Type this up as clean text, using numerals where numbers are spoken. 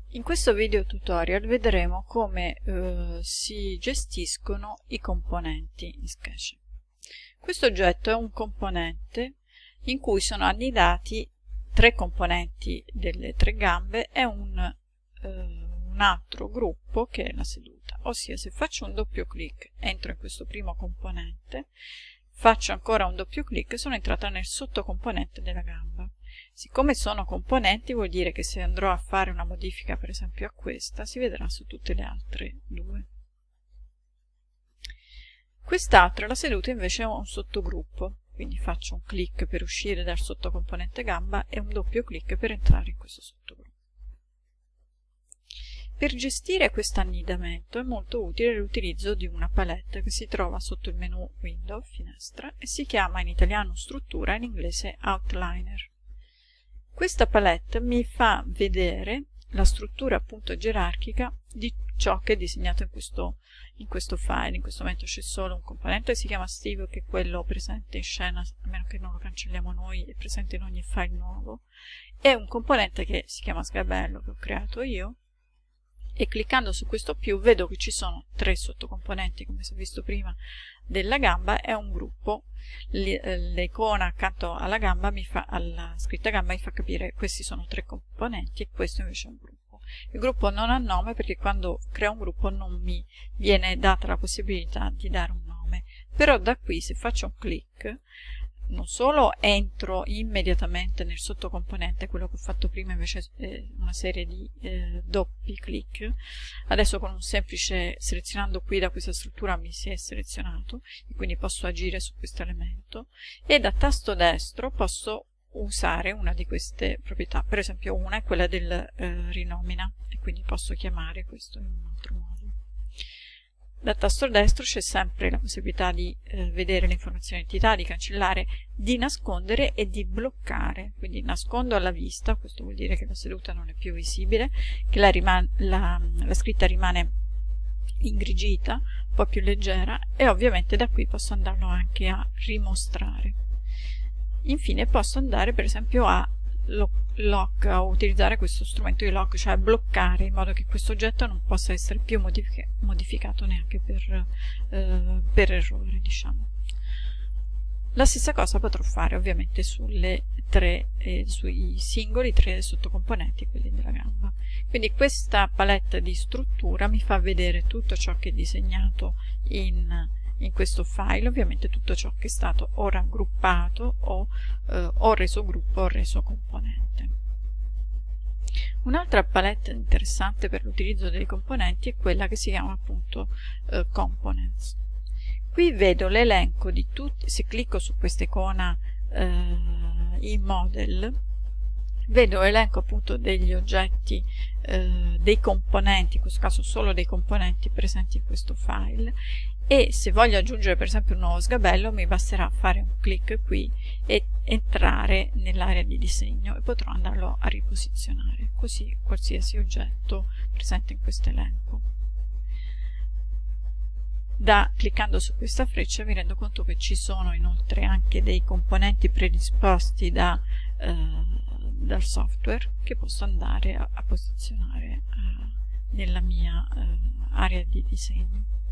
In questo video tutorial vedremo come si gestiscono i componenti in Sketch. Questo oggetto è un componente in cui sono annidati tre componenti delle tre gambe e un altro gruppo che è la seduta. Ossia, se faccio un doppio clic entro in questo primo componente, faccio ancora un doppio clic, sono entrata nel sottocomponente della gamba. Siccome sono componenti, vuol dire che se andrò a fare una modifica per esempio a questa, si vedrà su tutte le altre due. Quest'altra, la seduta, invece è un sottogruppo, quindi faccio un clic per uscire dal sottocomponente gamba e un doppio clic per entrare in questo sottogruppo. Per gestire questo annidamento è molto utile l'utilizzo di una palette che si trova sotto il menu Window, finestra, e si chiama in italiano struttura, in inglese outliner. Questa palette mi fa vedere la struttura appunto gerarchica di ciò che è disegnato in questo file. In questo momento c'è solo un componente che si chiama Steve, che è quello presente in scena, a meno che non lo cancelliamo noi, è presente in ogni file nuovo, e un componente che si chiama Sgabello, che ho creato io, e cliccando su questo più vedo che ci sono tre sottocomponenti, come si è visto prima, della gamba e un gruppo. L'icona accanto alla gamba alla scritta gamba mi fa capire che questi sono tre componenti e questo invece è un gruppo. Il gruppo non ha nome perché quando creo un gruppo non mi viene data la possibilità di dare un nome, però da qui, se faccio un clic, non solo entro immediatamente nel sottocomponente, quello che ho fatto prima invece una serie di doppi clic. Adesso con un semplice selezionando qui da questa struttura mi si è selezionato e quindi posso agire su questo elemento, e da tasto destro posso usare una di queste proprietà. Per esempio una è quella del rinomina, e quindi posso chiamare questo in un altro modo. Da tasto destro c'è sempre la possibilità di vedere le informazioni di entità, di cancellare, di nascondere e di bloccare. Quindi nascondo alla vista, questo vuol dire che la seduta non è più visibile, che la scritta rimane ingrigita, un po' più leggera, e ovviamente da qui posso andarlo anche a rimostrare. Infine posso andare per esempio a lock, a utilizzare questo strumento di lock, cioè bloccare, in modo che questo oggetto non possa essere più modificato neanche per errore, diciamo. La stessa cosa potrò fare ovviamente sui singoli tre sottocomponenti, quelli della gamba. Quindi questa palette di struttura mi fa vedere tutto ciò che è disegnato in questo file, ovviamente tutto ciò che è stato o raggruppato o reso gruppo o reso componente. Un'altra palette interessante per l'utilizzo dei componenti è quella che si chiama appunto Components. Qui vedo l'elenco di tutti, se clicco su questa icona in Model, vedo l'elenco appunto degli oggetti, dei componenti, in questo caso solo dei componenti presenti in questo file, e se voglio aggiungere per esempio un nuovo sgabello mi basterà fare un clic qui e entrare nell'area di disegno e potrò andarlo a riposizionare, così qualsiasi oggetto presente in questo elenco. Cliccando su questa freccia mi rendo conto che ci sono inoltre anche dei componenti predisposti dal software che posso andare a posizionare nella mia area di disegno.